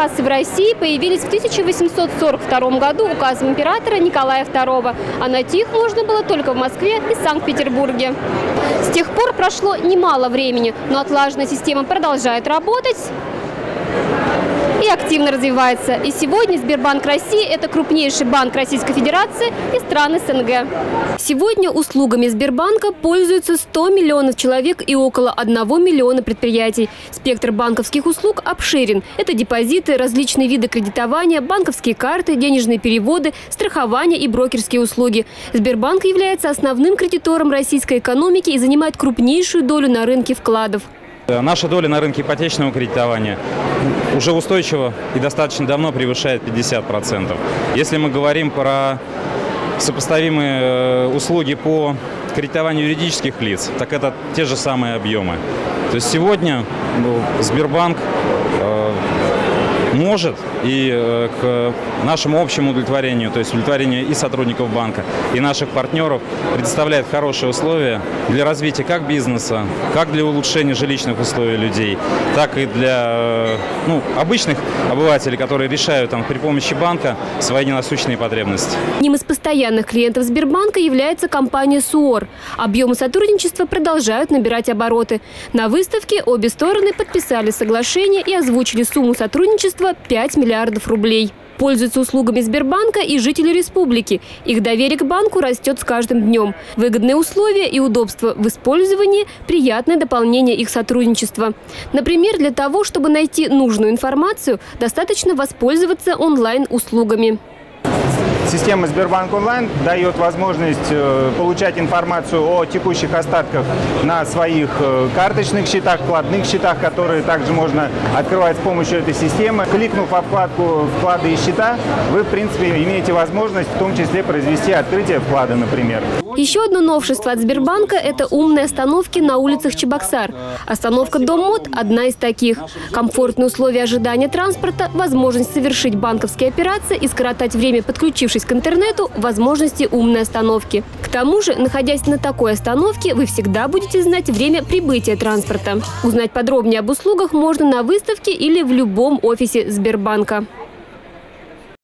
кассы в России появились в 1842 году указом императора Николая II, а найти их можно было только в Москве и Санкт-Петербурге. С тех пор прошло немало времени, но отлаженная система продолжает работать и активно развивается. И сегодня Сбербанк России – это крупнейший банк Российской Федерации и стран СНГ. Сегодня услугами Сбербанка пользуются 100 миллионов человек и около 1 миллиона предприятий. Спектр банковских услуг обширен. Это депозиты, различные виды кредитования, банковские карты, денежные переводы, страхование и брокерские услуги. Сбербанк является основным кредитором российской экономики и занимает крупнейшую долю на рынке вкладов. Наша доля на рынке ипотечного кредитования уже устойчиво и достаточно давно превышает 50%. Если мы говорим про сопоставимые услуги по кредитованию юридических лиц, так это те же самые объемы. То есть сегодня Сбербанк может и к нашему общему удовлетворению, то есть удовлетворению и сотрудников банка, и наших партнеров, предоставляет хорошие условия для развития как бизнеса, как для улучшения жилищных условий людей, так и для обычных обывателей, которые решают при помощи банка свои насущные потребности. Одним из постоянных клиентов Сбербанка является компания СУОР. Объемы сотрудничества продолжают набирать обороты. На выставке обе стороны подписали соглашение и озвучили сумму сотрудничества 5 миллиардов рублей. Пользуются услугами Сбербанка и жители республики. Их доверие к банку растет с каждым днем. Выгодные условия и удобства в использовании – приятное дополнение их сотрудничества. Например, для того, чтобы найти нужную информацию, достаточно воспользоваться онлайн-услугами. Система Сбербанк онлайн дает возможность получать информацию о текущих остатках на своих карточных счетах, вкладных счетах, которые также можно открывать с помощью этой системы. Кликнув во вкладку «Вклады и счета», вы, в принципе, имеете возможность в том числе произвести открытие вклада, например. Еще одно новшество от Сбербанка – это умные остановки на улицах Чебоксар. Остановка Дом Мод – одна из таких. Комфортные условия ожидания транспорта, возможность совершить банковские операции и скоротать время, подключившись к интернету, возможности умной остановки. К тому же, находясь на такой остановке, вы всегда будете знать время прибытия транспорта. Узнать подробнее об услугах можно на выставке или в любом офисе Сбербанка.